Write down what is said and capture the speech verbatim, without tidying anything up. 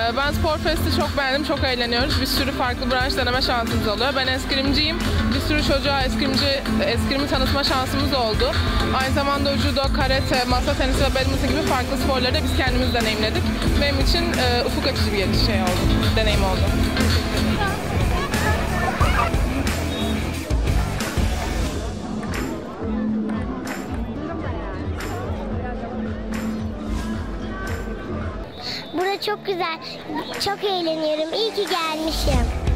Ben Spor Fest'i çok beğendim, çok eğleniyoruz. Bir sürü farklı branş deneme şansımız oluyor. Ben eskrimciyim. Bir sürü çocuğa eskrimci, eskrimi tanıtma şansımız oldu. Aynı zamanda judo, karate, masa tenisi ve badminton gibi farklı sporları da biz kendimiz deneyimledik. Benim için e, ufuk açıcı bir şey oldu, deneyim oldu. Burası çok güzel, çok eğleniyorum. İyi ki gelmişim.